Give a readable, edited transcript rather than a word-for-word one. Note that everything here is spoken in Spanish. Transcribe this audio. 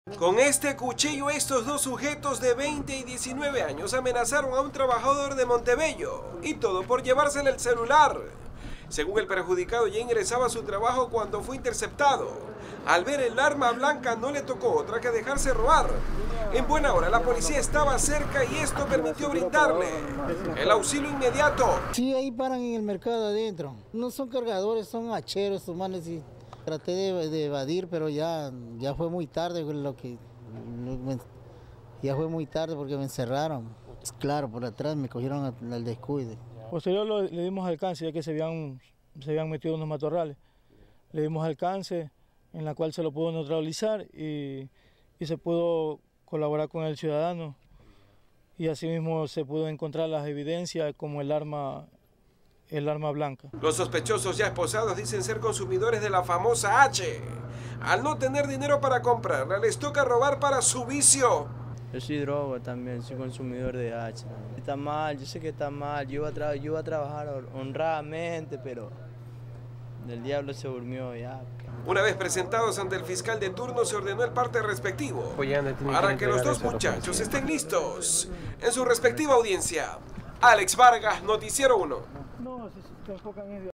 Con este cuchillo, estos dos sujetos de 20 y 19 años amenazaron a un trabajador de Montebello, y todo por llevársele el celular. Según el perjudicado, ya ingresaba a su trabajo cuando fue interceptado. Al ver el arma blanca no le tocó otra que dejarse robar. En buena hora la policía estaba cerca y esto permitió brindarle el auxilio inmediato. Sí, ahí paran en el mercado adentro. No son cargadores, son hacheros, estos manes. Y traté de evadir, pero ya fue muy tarde ya fue muy tarde porque me encerraron. Claro, por atrás me cogieron al descuide. Posterior le dimos alcance, ya que se habían metido unos matorrales. Le dimos alcance, en la cual se lo pudo neutralizar y se pudo colaborar con el ciudadano. Y asimismo se pudo encontrar las evidencias como el arma blanca. Los sospechosos ya esposados dicen ser consumidores de la famosa H. Al no tener dinero para comprarla, les toca robar para su vicio. Yo soy drogo también, soy consumidor de H. Está mal, yo sé que está mal, yo iba a trabajar honradamente, pero el diablo se durmió ya. Una vez presentados ante el fiscal de turno, se ordenó el parte respectivo para que los dos muchachos estén listos en su respectiva audiencia. Alex Vargas, Noticiero 1.